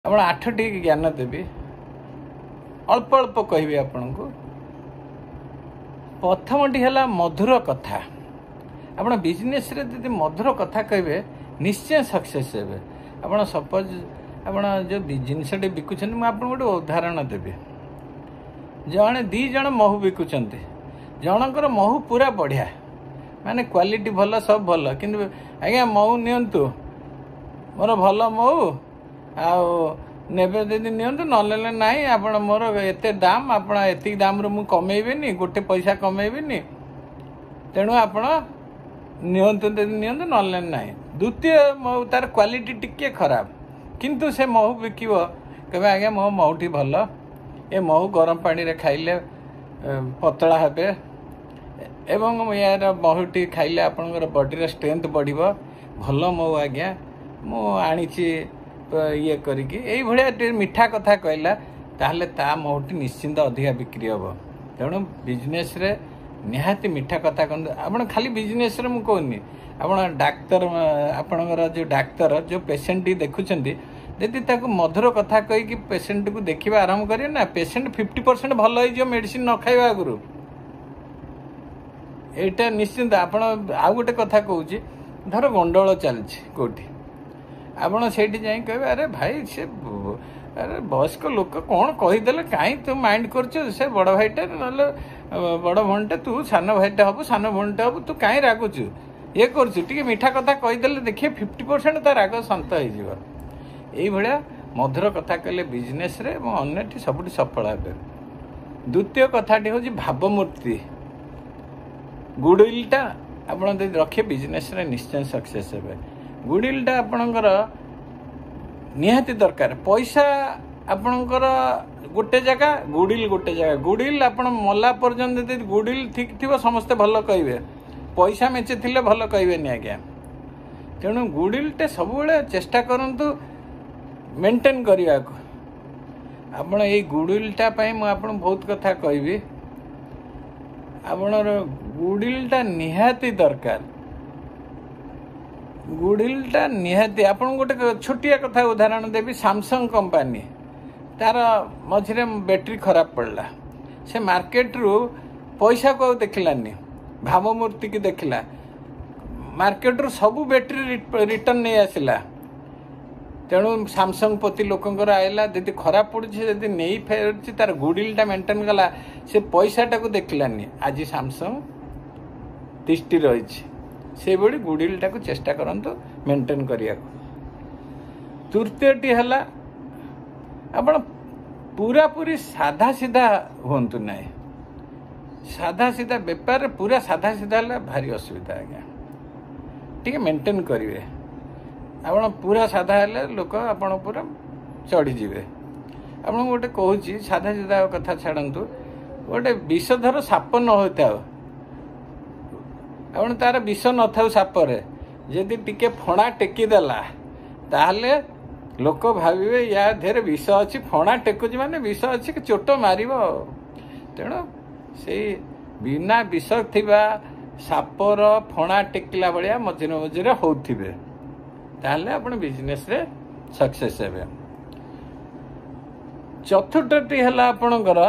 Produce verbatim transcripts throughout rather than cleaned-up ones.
आप आठटी ज्ञान देवी अल्प अल्प कहि आपण को प्रथमटी है मधुर कथा। आप बिजनेस रे यदि मधुर कथा कहे निश्चय सक्सेस हे। आप सपोज आप जो जिनस बिकुंट मुझे आपको गोटे उदाहरण देवी। जड़े दी जन महू बिकुंट जनकर महू पूरा बढ़िया माने क्वालिटी भल सब भल कि आज्ञा महू नियंतु मोर भल महू आबे जदि नियंतु नले ना आप मोर एत दाम आप एति दाम मु कमेबेनी गोटे पैसा कमेबेनी तेणु आप नियंतु नियंतु नले ना। द्वितीय महू तार क्वालिटी टिके खराब किंतु से महू बिकिब कहे आज्ञा मो महूटी भल ए महू गरम पानी रे खाइले पतला हेबे एवं यार महूटी खाइले आपनकर बॉडी स्ट्रेंथ बढ़िबो भल महू आज्ञा मु आनीची ये करिकी एई भलिया मीठा कथा कहला ताहले ता महूटी निश्चिंत अधिका बिक्री हम। तेणु बिजनेस रे निहाती मीठा कथा कहते आप खाली बिजनेस रे मु कहनी आप डाक्तर आपणकर जो डाक्तर जो पेसेंट देखुंट यदि ताको मधुर कथा कहीकि पेसेंट को देखा आरंभ करें ना पेसेंट फिफ्टी परसेंट भल हो मेडिसिन न खाଇବା आगु एटा निश्चिंत। आप आउ गोटे कथा कहूँ धर गंडोल चलती कौटी आपड़ से कहे अरे भाई से अरे वयस्क लोक कौन कहीदे कहीं तू माइंड कर से बड़ भाईटे ना बड़ भणटे तू सान भाईटे हबु सान भणटे हबु तू कहीं रागुचु ये कर मीठा कथा कहीदे देखिए फिफ्टी परसेंट तो राग शांत हो भाया मधुर कथा कहले बिजनेस रे अन्य सब सफल हे। द्वितीय कथाटी हूँ भावमूर्ति गुडविलटा आप रखिए बिजनेस रे निश्चय सक्सेस हे। गुडविलटा आपणकर निहाती दरकार पैसा आपणकर गोटे जगह गुडविल गोटे जगह गुडविल आप मला पर्यंत यदि गुडविल ठीक थी समस्ते भल कहे पैसा मेचे थिले भल कहे आज्ञा। तेणु गुडविलटे सब चेष्टा करंतु मेंटेन करने को आप गुडविलटा मुझे बहुत कथा कहि आपणर गुडविलटा निहाती दरकार गुडविलटा निहाती आप गोटे छोटिया कथा उदाहरण देवी सैमसंग कंपनी तार मझे बैटेरी खराब पड़ला से मार्केट रु पैसा को देखलानी भावमूर्ति की देखला मार्केट रु सबू बैटेरी रिटर्न नहीं आसला। तेणु सैमसंग प्रति लोकंर आएला यदि खराब पड़ी जदि नहीं फेर तार गुडविलटा मेंटेन कला से पैसाटा को देखलानी आज सैमसंग तिष्टि रही से बड़ी गुडविलटा को चेष्टा करंतु मेंटेन करिया। तृतीयटी है आपण पूरा पूरी साधा सीधा हुंतु नहीं साधा सीधा बेपार पूरा साधा सीधा है भारी असुविधा आज्ञा टी मेंटेन करेंगे आप पूरा साधा है लोक आप पूरा चढ़ीजे। आप गोटे कहूँ साधा सीधा कथा छाड़ू गोटे विषधर साप न होता आप तार विष न था सापरे जदि टिके फणा टेकीदेला ताहले लोक भावे या धेर विष अच्छी फणा टेकुची माने विष अच्छी चोट मार। तेणु से बिना विष थिबा सापर फणा टेकिला भाया मझिरे मझिरे होथिबे ताहले आपण बिजनेस रे सक्सेस हेबे। चतुर्थटी है आपणकर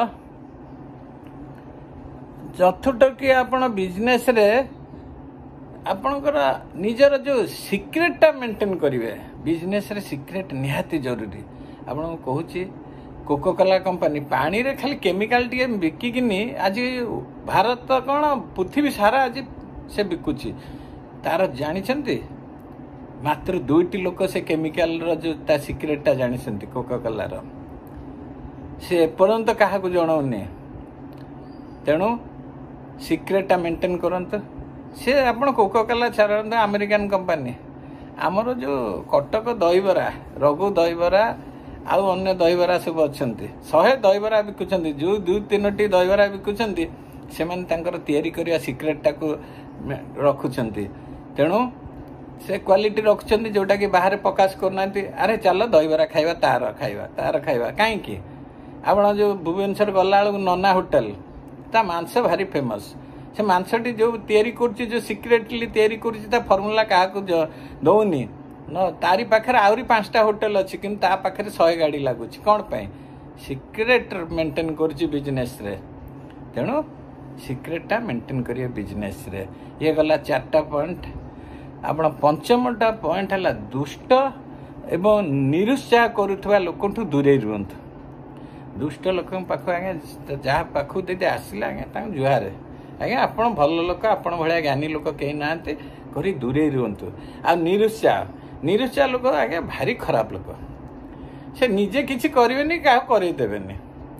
चतुर्थटी आपण बिजनेस रे आपणकर निजर जो सिक्रेटटा मेंटेन करेंगे बिजनेस रे सिक्रेट निहाती जरूरी। आपन कहूँ कोकोकोला कंपनी पानी रे खाली केमिकल टी बिकिनी आज भारत कौन पृथ्वी सारा आज से बिकुची तार जानी मात्र दुईटी लोक से केमिकल जो ता सिक्रेटटा जानी कोकोकोलार से एपर्यंत क्या जनाऊनी। तेणु सिक्रेटटा मेंटेन करंतु से आप कोकोकोला छाड़ते अमेरिकन कंपनी आमर जो कटक दहीबरा रघु दहीबरा आउ अन्य दहीबरा सब अच्छा शहे दहीबरा बिकुंट जो दु तीन टी दहीबरा बिकुंट से तैयारी करने सिक्रेटटा को रखुंट। तेणु से क्वालिटी रखुंट जोटा कि बाहर प्रकाश करना अरे चल दहीबरा खाइबा तार खाइबा तार खाइबा कहीं आप जो भुवनेश्वर गला नना होटेल ता मांस भारी फेमस से मांसटी जो तैयारी कर जो सिक्रेटली तैयारी कर फर्मूला क्या दौनी न तारी पाखे आहरी पांचटा होटेल अच्छी कि पाखे शहे गाड़ी लगुच कौन पाई सिक्रेट मेंटेन कर बिजनेस रे तेणु सिक्रेटा मेंटेन करिए बिजनेस रे ये गला चारटा पॉइंट आपण पंचमटा पॉइंट है दुष्ट एवं निरुत्साह करुवा लोक दूरे रुहतु दुष्ट लोक पाख आज्ञा जहाँ पाख दीदी आसिला आज्ञा जुहार आज्ञा आपण भल लोक आपण भाया ज्ञानी लोक कहीं ना करी दूरे रुहतु आ निरुत्साह निरुत्साह लोक आज्ञा भारी खराब लोक से निजे किसी करेनि क्या करदेनि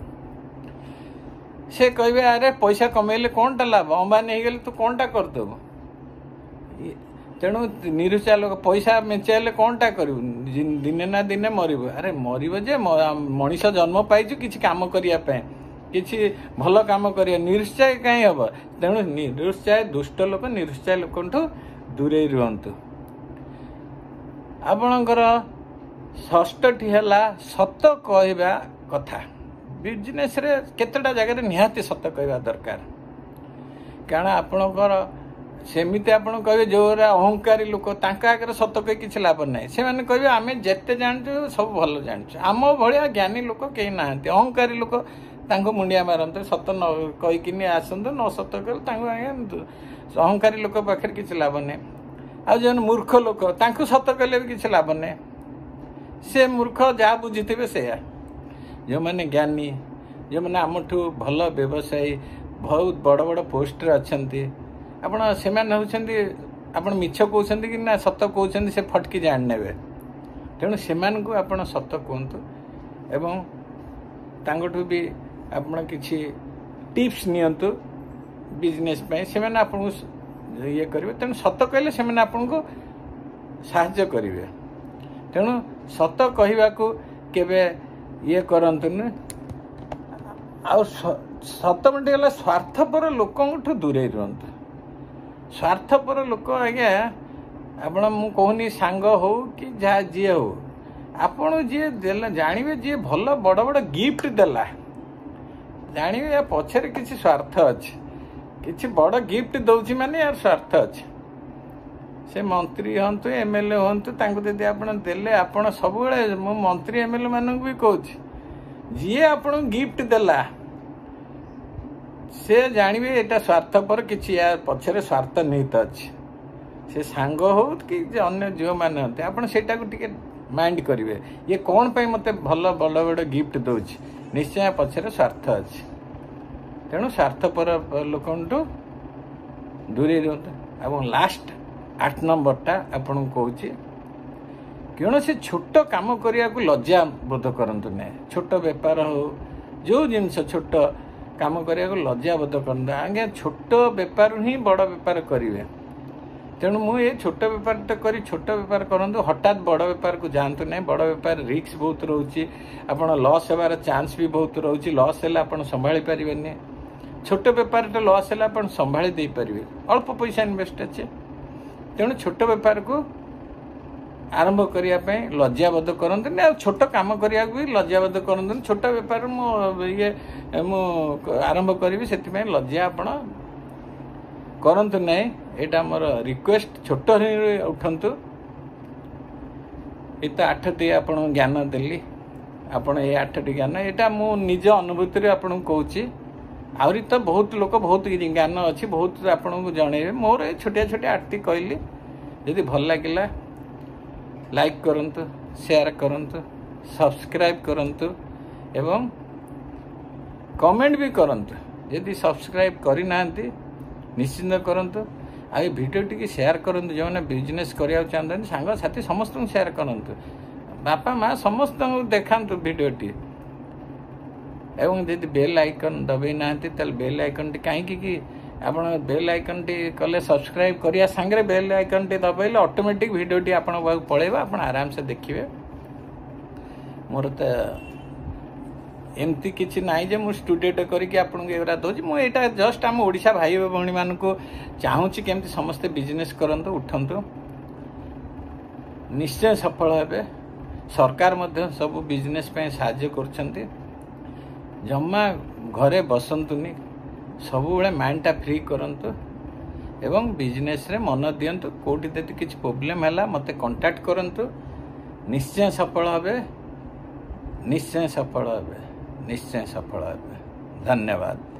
से कहे अरे पैसा कमेले कौनटा लाभ अंबानी हो गले तू कौनटा करदेबु तेणु निरुत्साह लोक पैसा मेचाइले कौनटा करू दिने ना दिने मरब अरे मरब जे मनीष जन्म पाइछु किसी काम करने किसी भल काम कर निरुत्साह कहीं हम तेणु निरुत्साह दुष्ट लोक निरुत्साह लोक दूरे रुहतु आपणकर षष्ठटी है सत कहवा कथा बिजनेस रे केतटा जगह निहाती सत कहवा दरकार कारण आपणकर सेमिति आपण कहे जो अहंकारी लोक आगे सत कही किसी लाभ ना से कहे आम जिते जानू सब भल जानू आम भाया ज्ञानी लोक कहीं ना अहंकारी लोक मुंडिया मारते सत न कहीकिन आसतु न सत कल अहंकारी लोक पाखे किसी लाभ ना आ जो मूर्ख लोक सत कले भी किसी लाभ ना से मूर्ख जहाँ बुझी से जो मैंने ज्ञानी जो मैंने आमठू भल व्यवसायी बहुत बड़ बड़ पोस्ट अच्छा आपण से आपण मिछ कहते कि ना सत कहते से फटकी जान ने तेणु से आप सत कहतु एवं तांगठू भी आपण किसी टिप्स नियंतु बिजनेस से आपको ये करेंगे तेणु सत कहले से आपन को साहाय्य करेंगे तेणु सत कहवा केवे ये करंतुन आ सत मिनट गला स्वार्थपर लोक दूरे रुहतु स्वार्थपर लोक आज्ञा आपण मु कहनी सांग हो कि जहाँ जी हो आपण जी जानवे जी भल बड़ बड़ गिफ्ट देला जानवे या पछरे किसी स्वार्थ अच्छे किसी बड़ गिफ्ट दौची माने यार स्वार्थ अच्छे से मंत्री हंतु एमएलए हंतु तांको यदि आपण देले आपण सब मु मंत्री एमएलए मानक भी कहूँ जी आपण गिफ्ट देला से जानवे एटा स्वार्थपर किसी यार पछरे स्वार्थ निहित अच्छे से सांग हो कि अन्य जो मैंने होते आप से माइंड करेंगे ये कौन पे मत भल बड़ बड़ गिफ्ट दौर निश्चय पछरे स्वार्थ अच्छे तेणु स्वार्थपर लोक दूरे रुहतु और लास्ट आठ नंबरटा आपन कहूँ कौन से छोट कम करने को लज्जा बोध करतु ना छोट बेपार हो जो जिनस छोट काम करने को लज्जा बोध कर आज्ञा छोट बेपार ही बड़ बेपार करेंगे तेणु मुझे छोट बेपार तो करी छोट बेपार करूँ हठात बड़ बेपार को जातु ना बड़ बेपार रिस्क बहुत रोचे आप लॉस होबार चांस भी बहुत रोचे लॉस है आप संभाली पारे छोट बेपार तो लॉस है आप संभाली दे पारे अल्प पैसा इन्वेस्ट अच्छे तेणु छोट बेपार को आरंभ करने लज्जा बोध करते ना छोट कम करने भी लज्जा बोध करते छोट बेपार मु ये मु आरंभ करी से लज्जा आपण करंतु नहीं एटा मोर रिक्वेस्ट छोट ही उठंतु ये तो आठटी आपण ज्ञान देली आपण ये आठटी ज्ञान एटा मु निज अनुभूति आपन कहूँ आहरी तो बहुत लोक बहुत ज्ञान अच्छी बहुत आपन को जन मोर छोटिया छोटिया आठटी कहली यदि भल लगिला लाइक करंतु शेयर करंतु सब्सक्राइब करंतु एवं कमेंट भी करंतु यदि सब्सक्राइब करी नांती निश्चिंत करंतु आ वीडियो टी शेयर करंतु जो बिजनेस करिया चाहते सांग साथी समस्त शेयर करंतु बापा माँ समस्त देखांतु वीडियो टी एवं यदि बेल आइकन दबाई नांती ताल बेल आइकन टी कहीं कि आप बेल आइकन टी कले सब्सक्राइब करिया सांगरे बेल आइकन टी दबाइले ऑटोमेटिक वीडियो टी आपण पाक पळेबा आपण आराम से देखिए मोर तो एमती किसी नाई जे मु स्टूडियो करके आपन को एरा दउची मु एटा जस्ट आम ओडिशा भाई भौणी मान को चाहूची केमती समस्त बिजनेस करंतु उठंतु निश्चय सफल हेबे सरकार मध्य सब बिजनेस पे साहाय्य करछंती जम्मा घरे बसंतुनी सब माइंडटा फ्री करंतु एवं बिजनेस रे मन दियंतु कोठी जदि किछि प्रॉब्लम हैला मते कांटेक्ट करंतु निश्चय सफल हेबे निश्चय सफल हेबे निश्चय सफल हेबे धन्यवाद।